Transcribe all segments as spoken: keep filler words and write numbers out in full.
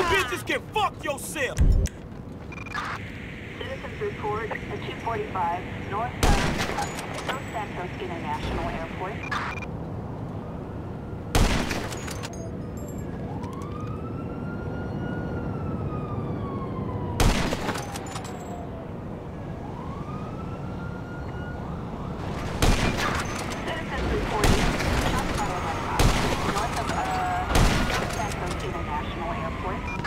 bitches can fuck yourself! Citizens report at two forty-five north of Los Santos International Airport. Citizens reporting shots fired by cops north of uh, Los Santos International Airport.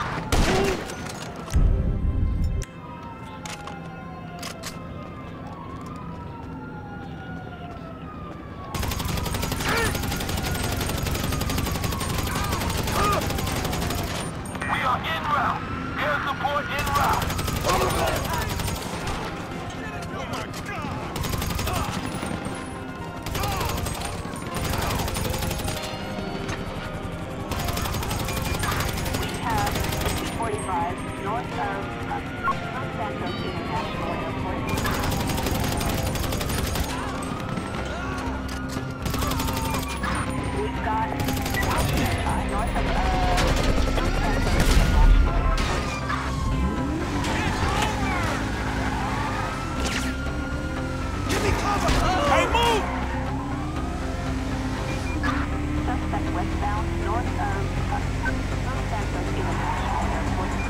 North of uh, Los Santos International Airport. We've got uh, north of uh, Los Santos International Airport. Give me cover! Hey, move! Suspect westbound north of uh, Los Santos International Airport.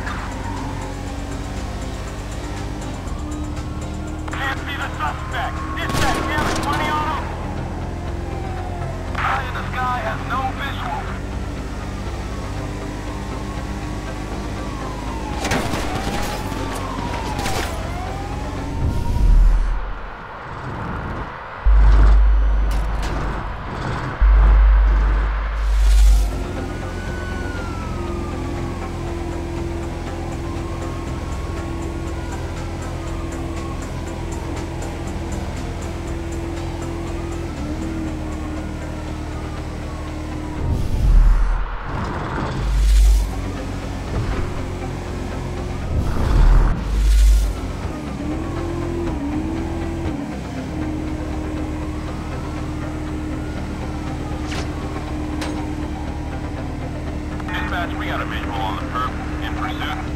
Can't see the suspect. Dispatch, you have twenty on him. Eye in the sky has no visual. We got a visual on the perp in pursuit.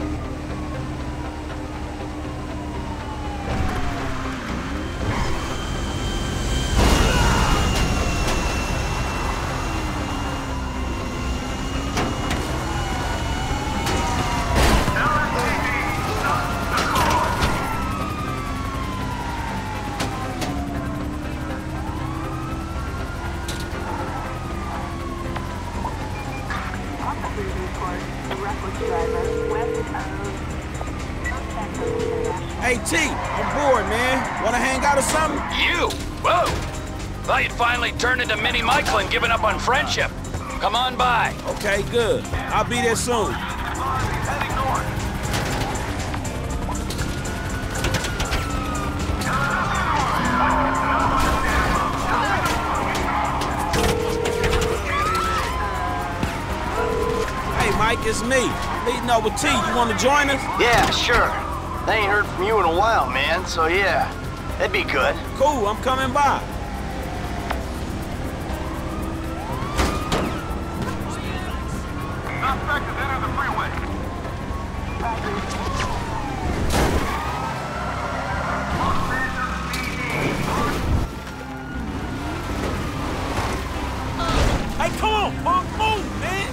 Hey T, I'm bored, man. Wanna hang out or something? You? Whoa! Thought you'd finally turned into Mini Michael and given up on friendship. Come on by. Okay, good. I'll be there soon. Heading north. Hey Mike, it's me. Meeting up with T. You wanna join us? Yeah, sure. I ain't heard from you in a while, man, so yeah, that'd be good. Cool, I'm coming by. Suspect has entered the freeway. Hey, come on, punk, move, man.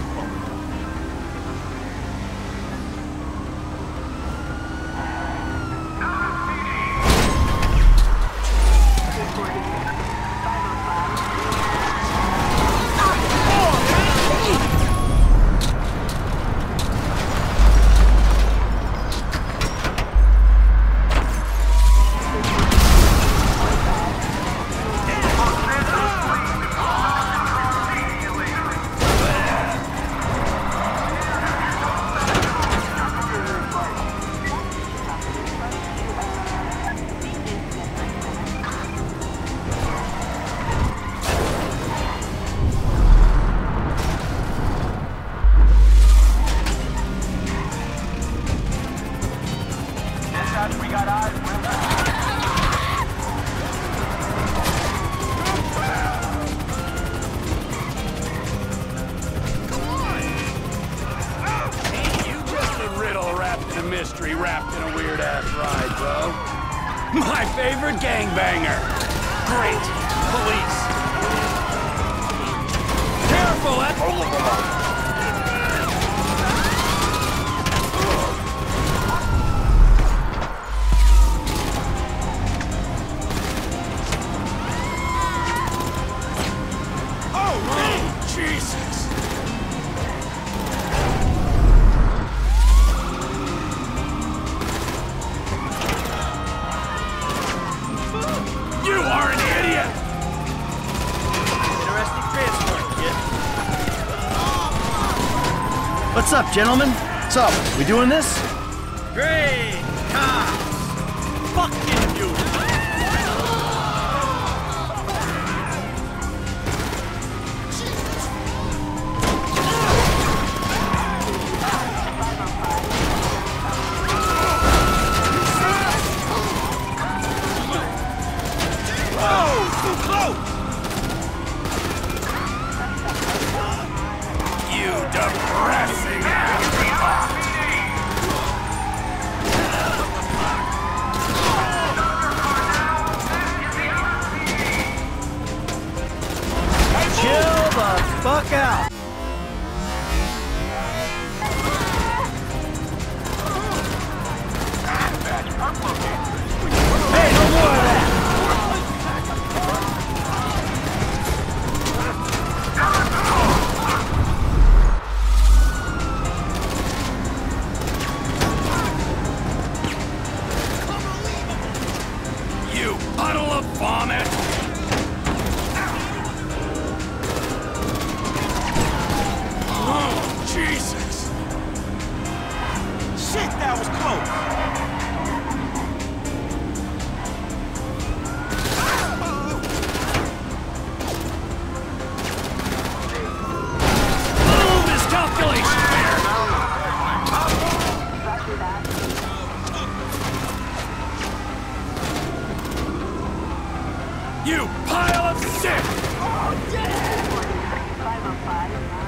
been a weird-ass ride, bro. My favorite gangbanger. Great. Police. Careful, eh? Oh, man! Jesus! You are an idiot! Interesting transport, kid. What's up, gentlemen? So, we doing this? Great cops! Fucking you! Whoa! Too close! You depressing afterthought! Chill the fuck out! Hey, no more of that! You puddle of vomit! Oh, Jesus! Shit, that was close! Oh, miscalculation there! Roger that. You pile of shit! five oh five.